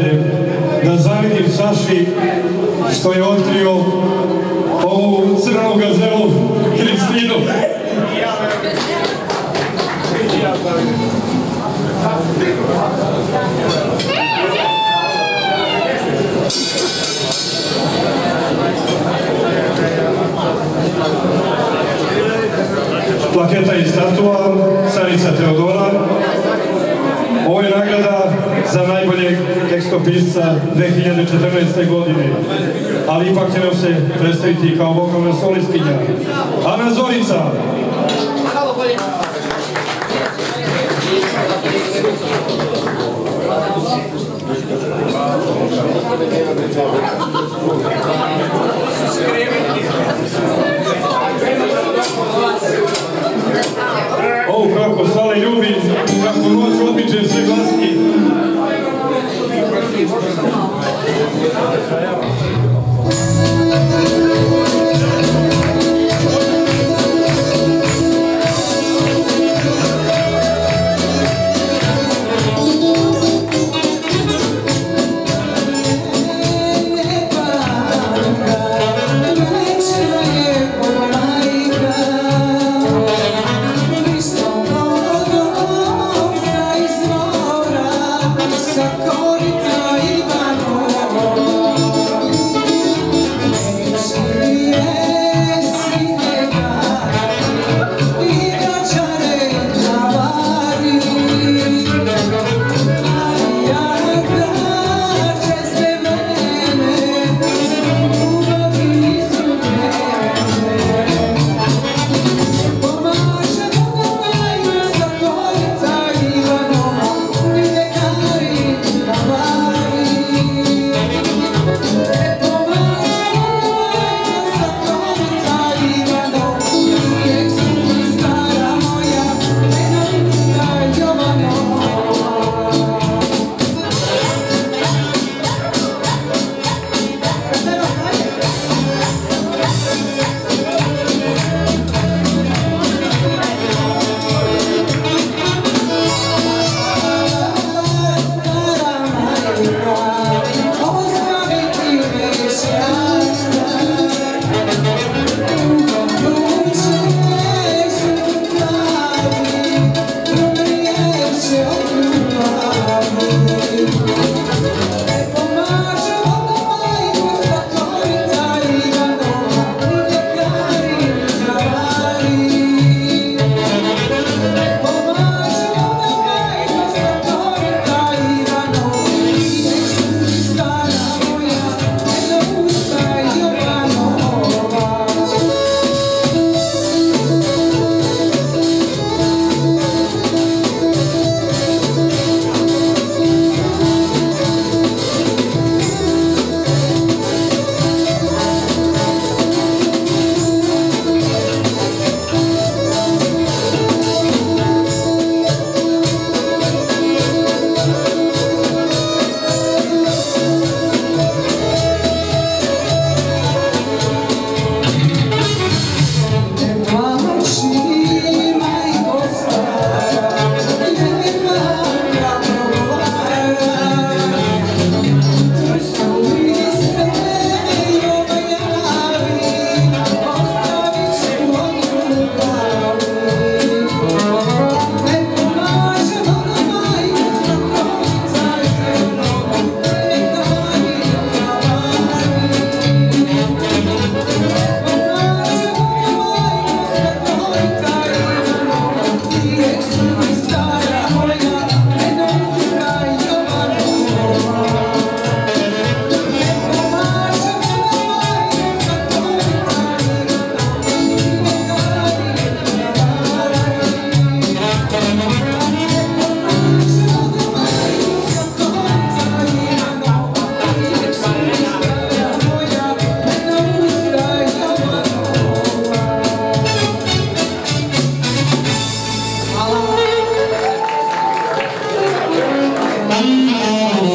kažem da zavidim Saši što je otkrio ovu crnu gazelu Kristinu. Plaketa i statua Carica Teodora. Ovo je nagrada za najboljeg tekstopisca 2014. godine, ali ipak će nam se predstaviti kao vokalna solistkinja Ana Zorica. O, kako sale ljubi, kako noć odmiče sve glasnije.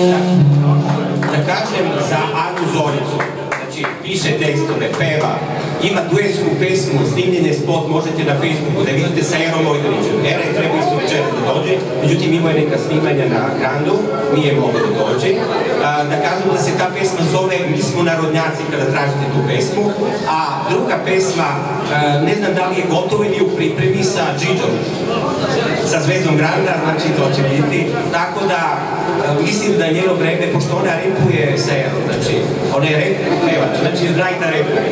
Za Anu Zoricu, znači piše tekstove, peva, ima duetsku pesmu, snimljen je spot, možete na Facebooku da vidite sa Erom Ojdanićem. Era je trebao isto večera da dođe, međutim imao je neka snimanja na Grandu, nije mogao da dođe. Da kažem da se ta pesma zove Mi smo narodnjaci kada tražite tu pesmu, a druga pesma, ne znam da li je gotovo ili u pripremi sa Džidžom, sa Zvezdom Granda, znači to će biti, tako da mislim da njeno vreme, pošto ona repuje sa Erom, znači ona je repevač, znači Rajta repuje.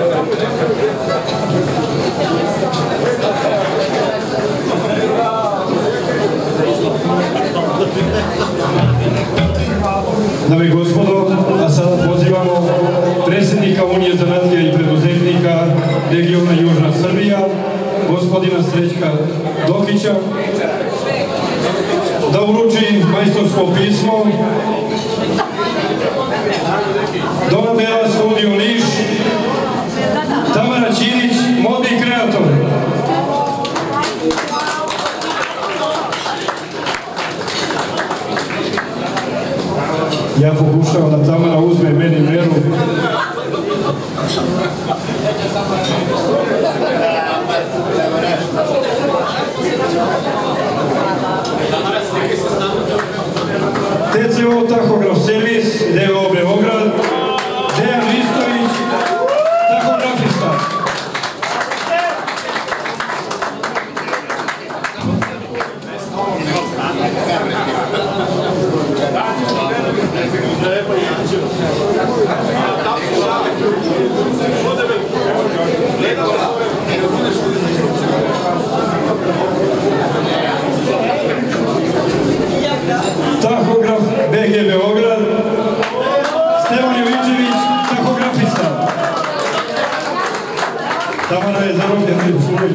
Dame i gospodo, a sada pozivamo predsjednika Unije zanatlija i preduzetnika regiona Južna Srbija, gospodina Srećka Dokića, da uruči majstorsko pismo Dona Bela, studio Niš, Tamara Ćirić, modni kreator. Ja pokušavam da Tamara uzme meni meru. TCO Tahograf servis, DO Beograd, Dejan Vistović, tahografista. Tahograf BG Beograd, Stevan Jovićević, tahografista. Tamara je zarobljena u svoj.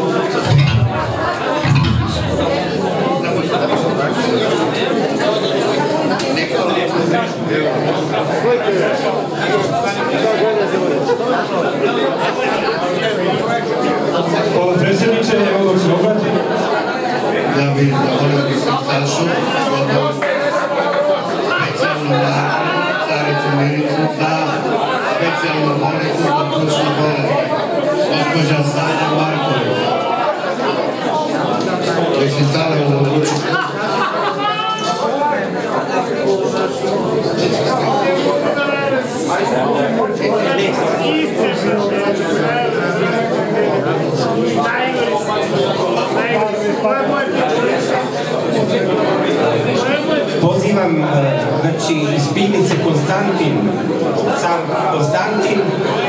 Hvala predsjedniče, evo dok se obrati. Ja bih zavolio Sašu, specijalnu caricu Miricu za specijalnu bolnicu za plućne bolesti, gospođa Sanja Marković. Koji se stale u ruču. Pozivam, znači, iz pivnice Konstantin, sam Konstantin,